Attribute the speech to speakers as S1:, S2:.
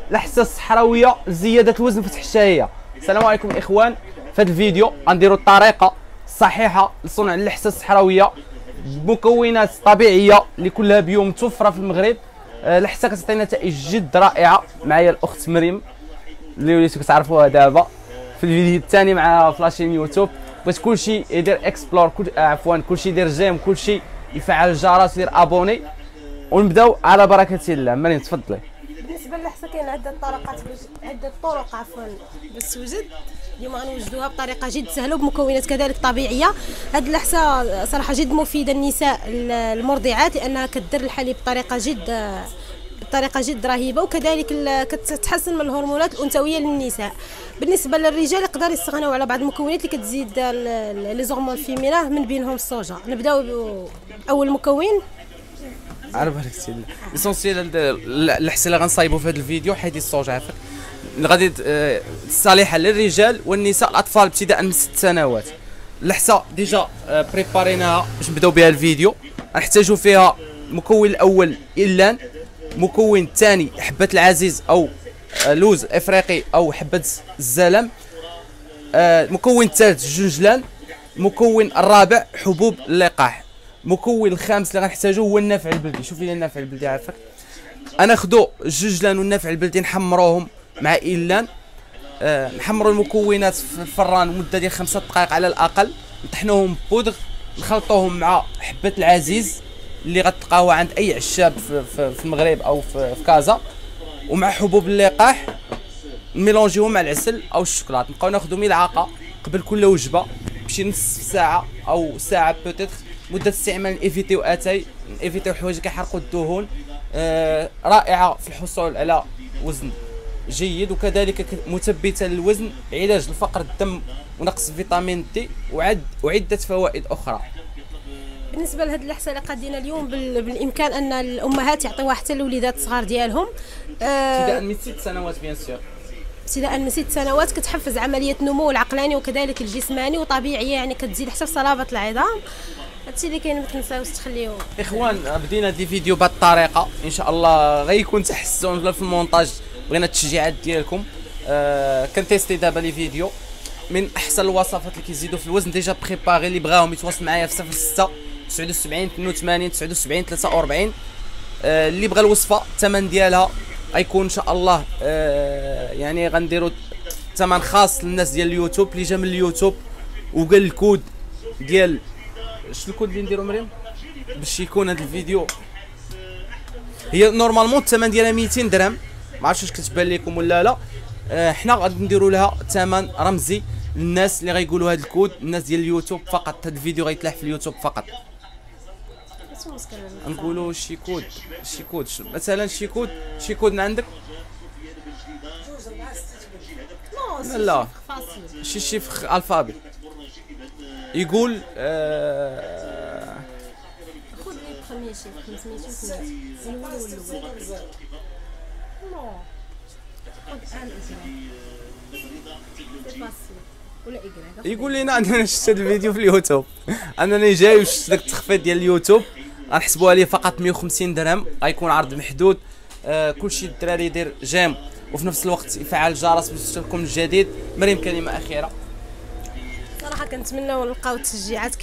S1: الحسه الصحراويه لزياده الوزن فتح الشهيه. السلام عليكم الاخوان. في هذا الفيديو غنديروا الطريقه الصحيحه لصنع اللحسه الصحراويه بمكونات طبيعيه اللي كلها بيوم متوفره في المغرب. اللحسه كتعطي نتائج جد رائعه. معايا الاخت مريم اللي وليتو كتعرفوها دابا في الفيديو الثاني مع فلاشين يوتيوب. بغيت كلشي يدير اكسبلور، كلشي يدير جيم، كلشي يفعل الجرس ويدير ابوني، ونبداو على بركه الله. مريم تفضلي.
S2: بالنسبه للحسه كاين عده طرق باش توجد. اليوم غنوجدوها بطريقه جد سهله وبمكونات كذلك طبيعيه. هاد اللحسه صراحه جد مفيده للنساء المرضعات لانها كدير الحليب بطريقه جد رهيبه، وكذلك كتحسن من الهرمونات الانثويه للنساء. بالنسبه للرجال يقدر يستغنوا على بعض المكونات اللي كتزيد لي زورمون فيمينا، من بينهم الصوجا. نبداو باول مكون.
S1: عرف هذاك الشيء ليسونسيال الحسه اللي غنصايبوا في هذا الفيديو حيت الصوجا. عافاك غادي صالحه للرجال والنساء الاطفال ابتداء من 6 سنوات. اللحسه ديجا بريباريناها باش نبداو بها الفيديو. غنحتاجوا فيها المكون الاول إلان، المكون الثاني حبه العزيز او لوز افريقي او حبه الزلم، المكون الثالث الجنجلان، المكون الرابع حبوب اللقاح، المكون الخامس اللي غنحتاجوه هو النافع البلدي. شوف لي النافع البلدي. عافاك ناخذوا الجنجلان والنافع البلدي نحمروهم مع إلان. نحمروا المكونات في الفران مده ديال 5 دقائق على الاقل، نطحنوهم بودغ، نخلطوهم مع حبه العزيز اللي غتلقاوها عند اي عشاب في المغرب او في كازا، ومع حبوب اللقاح نميلونجيهم مع العسل او الشوكولاط. نبقاو ناخذوا ملعقه قبل كل وجبه بشي نصف ساعه او ساعه بوتيتر. مده استعمال ايفيتيو ايفيتيو حوايج كيحرقوا الدهون. رائعه في الحصول على وزن جيد، وكذلك مثبته للوزن، علاج لفقر الدم ونقص فيتامين دي، وعده فوائد اخرى.
S2: بالنسبه لهاد اللحسه اللي قادينا اليوم بالامكان ان الامهات يعطيوها حتى للوليدات الصغار ديالهم
S1: ابتداء من 6 سنوات بيان سور.
S2: ابتداء من 6 سنوات كتحفز عمليه النمو العقلاني وكذلك الجسماني، وطبيعيه يعني كتزيد حتى في صلابه العظام. هادشي اللي كاين، ما تنساوش تخليوه.
S1: اخوان بدينا دي فيديو بهذه الطريقه ان شاء الله غيكون تحسن في المونتاج. بغينا التشجيعات ديالكم. كنتيستي دابا لي فيديو من احسن الوصفات اللي كيزيدوا في الوزن ديجا بريباري. اللي بغاهم يتواصل معايا في 06 79 82 79 43. اللي بغى الوصفه الثمن ديالها غيكون ان شاء الله يعني غنديروا ثمن خاص للناس ديال اليوتيوب اللي جا من اليوتيوب وقال الكود ديال شنو الكود اللي نديرو مريم باش يكون هذا الفيديو. هي نورمالمون الثمن ديالها 200 درهم، ما عرفتش واش كتبان لكم ولا لا. حنا غادي نديروا لها ثمن رمزي للناس اللي غيقولوا هذا الكود، الناس ديال اليوتيوب فقط. هذا الفيديو غيتلاح في اليوتيوب فقط. نقولوا شي كود مثلا شي كود من عندك. لا شي شيفر الفابي يقول
S2: خذ لي بخمية شيف 500
S1: يقول لنا اننا شفت هذا الفيديو في اليوتيوب، انني جاي وشفت داك التخفيض ديال اليوتيوب غنحسبوها ليه فقط 150 درهم. غيكون عرض محدود. كلشي الدراري يدير جيم وفي نفس الوقت يفعل الجرس باش يوصلكم الجديد. مريم كلمه اخيره.
S2: صراحه كنتمناو نلقاو تشجيعات